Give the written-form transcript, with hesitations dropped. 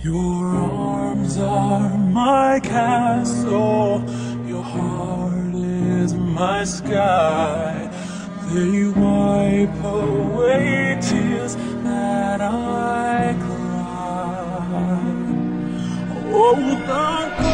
Your arms are my castle, your heart is my sky. They wipe away tears that I cry. Oh, the